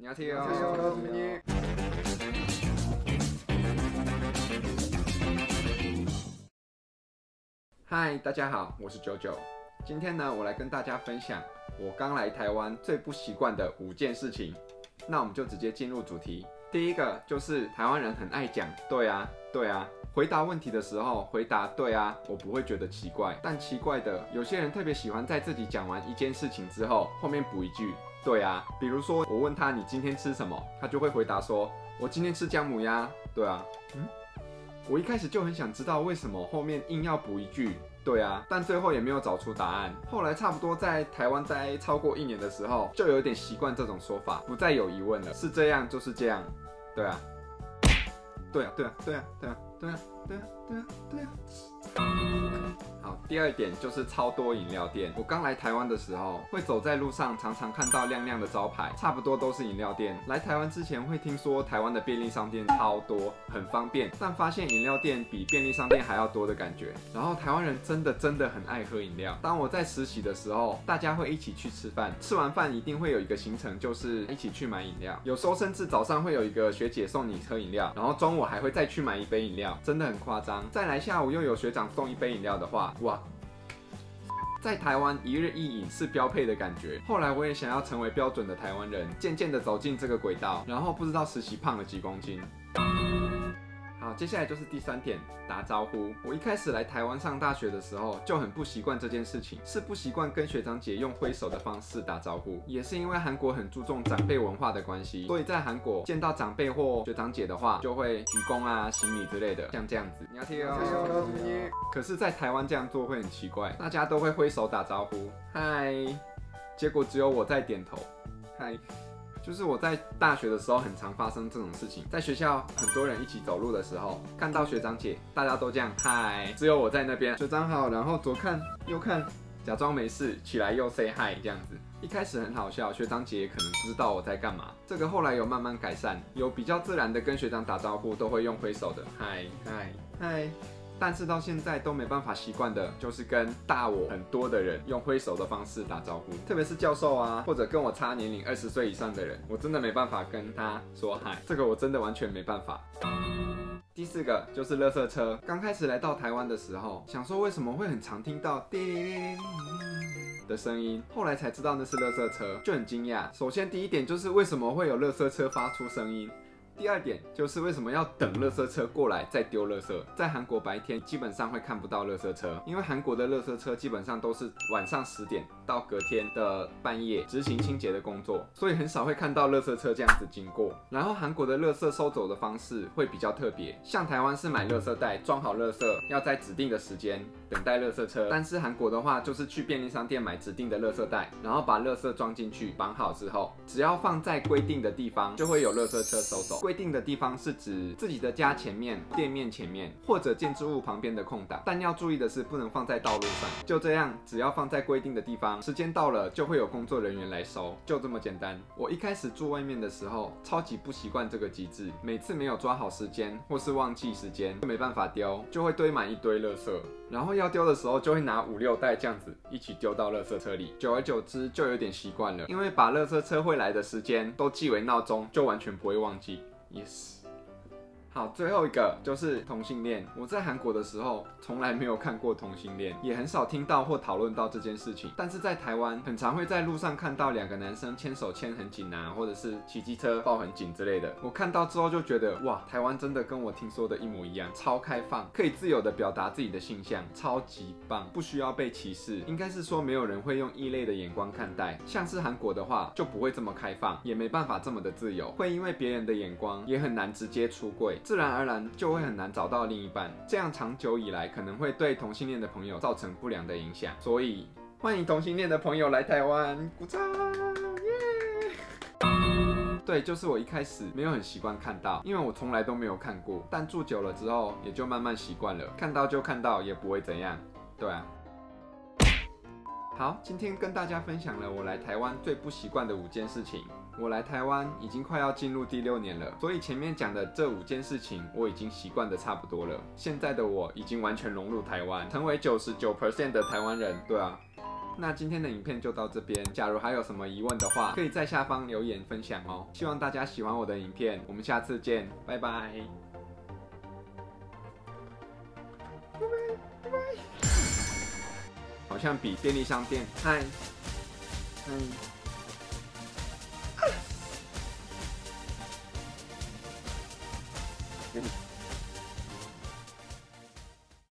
안녕하세요。嗨，大家好，我是九九。今天呢，我来跟大家分享我刚来台湾最不习惯的5件事情。那我们就直接进入主题。第一个就是台湾人很爱讲对啊，对啊。回答问题的时候回答对啊，我不会觉得奇怪。但奇怪的，有些人特别喜欢在自己讲完一件事情之后，后面补一句对啊。比如说我问他你今天吃什么，他就会回答说我今天吃姜母鸭。对啊，我一开始就很想知道为什么后面硬要补一句对啊，但最后也没有找出答案。后来差不多在台湾待超过1年的时候，就有点习惯这种说法，不再有疑问了。是这样就是这样，对啊，对啊，对啊，对啊，对啊，对啊，对啊，对啊，对啊。好，第二点就是超多饮料店。我刚来台湾的时候，会走在路上，常常看到亮亮的招牌，差不多都是饮料店。来台湾之前会听说台湾的便利商店超多，很方便，但发现饮料店比便利商店还要多的感觉。然后台湾人真的很爱喝饮料。当我在实习的时候，大家会一起去吃饭，吃完饭一定会有一个行程，就是一起去买饮料。有时候甚至早上会有一个学姐送你喝饮料，然后中午还会再去买一杯饮料，真的很夸张。再来下午又有学长送一杯饮料的话，哇！在台湾一日一饮是标配的感觉。后来我也想要成为标准的台湾人，渐渐的走进这个轨道，然后不知道实习胖了几公斤。好，接下来就是第3点，打招呼。我一开始来台湾上大学的时候就很不习惯这件事情，是不习惯跟学长姐用挥手的方式打招呼，也是因为韩国很注重长辈文化的关系，所以在韩国见到长辈或学长姐的话，就会鞠躬啊、行礼之类的，像这样子。可是，在台湾这样做会很奇怪，大家都会挥手打招呼，嗨，结果只有我在点头，嗨。就是我在大学的时候很常发生这种事情，在学校很多人一起走路的时候，看到学长姐，大家都这样嗨，只有我在那边学长好，然后左看右看，假装没事，起来又 say hi 这样子。一开始很好笑，学长姐也可能不知道我在干嘛。这个后来有慢慢改善，有比较自然的跟学长打招呼，都会用挥手的嗨嗨嗨。但是到现在都没办法习惯的，就是跟大我很多的人用挥手的方式打招呼，特别是教授啊，或者跟我差年龄20岁以上的人，我真的没办法跟他说嗨，这个我真的完全没办法。第4个就是垃圾车。刚开始来到台湾的时候，想说为什么会很常听到叮的声音，后来才知道那是垃圾车，就很惊讶。首先第一点就是为什么会有垃圾车发出声音。第2点就是为什么要等垃圾车过来再丢垃圾。在韩国白天基本上会看不到垃圾车，因为韩国的垃圾车基本上都是晚上10点到隔天的半夜执行清洁的工作，所以很少会看到垃圾车这样子经过。然后韩国的垃圾收走的方式会比较特别，像台湾是买垃圾袋装好垃圾，要在指定的时间等待垃圾车，但是韩国的话就是去便利商店买指定的垃圾袋，然后把垃圾装进去绑好之后，只要放在规定的地方，就会有垃圾车收走。规定的地方是指自己的家前面、店面前面或者建筑物旁边的空档，但要注意的是不能放在道路上。就这样，只要放在规定的地方，时间到了就会有工作人员来收，就这么简单。我一开始住外面的时候，超级不习惯这个机制，每次没有抓好时间或是忘记时间，就没办法丢，就会堆满一堆垃圾，然后要丢的时候就会拿5、6袋这样子一起丢到垃圾车里。久而久之就有点习惯了，因为把垃圾车会来的时间都记为闹钟，就完全不会忘记。Yes。好，最后一个就是同性恋。我在韩国的时候从来没有看过同性恋，也很少听到或讨论到这件事情。但是在台湾，很常会在路上看到2个男生牵手牵很紧啊，或者是骑机车抱很紧之类的。我看到之后就觉得，哇，台湾真的跟我听说的一模一样，超开放，可以自由的表达自己的性向，超级棒，不需要被歧视。应该是说没有人会用异类的眼光看待。像是韩国的话，就不会这么开放，也没办法这么的自由，会因为别人的眼光，也很难直接出柜。自然而然就会很难找到另一半，这样长久以来可能会对同性恋的朋友造成不良的影响。所以欢迎同性恋的朋友来台湾，鼓掌！对，就是我一开始没有很习惯看到，因为我从来都没有看过，但住久了之后也就慢慢习惯了，看到就看到，也不会怎样。对啊。好，今天跟大家分享了我来台湾最不习惯的5件事情。我来台湾已经快要进入第6年了，所以前面讲的这5件事情我已经习惯的差不多了。现在的我已经完全融入台湾，成为99% 的台湾人。对啊。 那今天的影片就到这边，假如还有什么疑问的话，可以在下方留言分享哦。希望大家喜欢我的影片，我们下次见，拜拜。好像比便利商店，嗨，嗯。